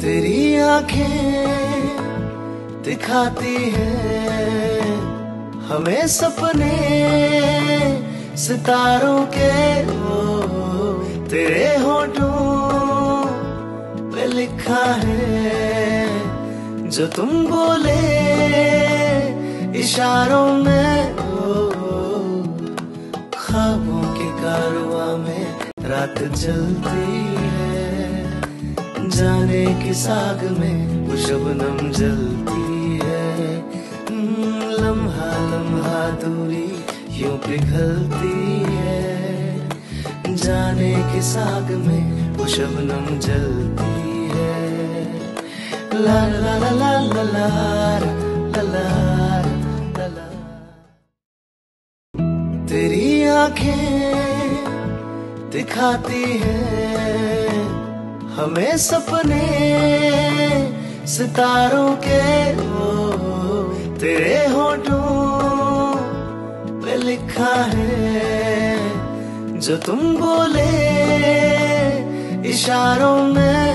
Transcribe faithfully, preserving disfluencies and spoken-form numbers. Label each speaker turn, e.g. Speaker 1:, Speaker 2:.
Speaker 1: तेरी आंखें दिखाती हैं हमें सपने सितारों के। ओ तेरे होठों पे लिखा है जो तुम बोले इशारों में। ओ ख्वाबों के कारवां में रात चलती है, जाने की साग में वो शबनम जलती है। लम्हा लम्हा दूरी यूं पिघलती है, जाने की साग में वो शबनम जलती है। ला ला ला ला ला ला ला ला ला ला। तेरी आंखें दिखाती हैं हमें सपने सितारों के। ओ तेरे होठों पे लिखा है जो तुम बोले इशारों में।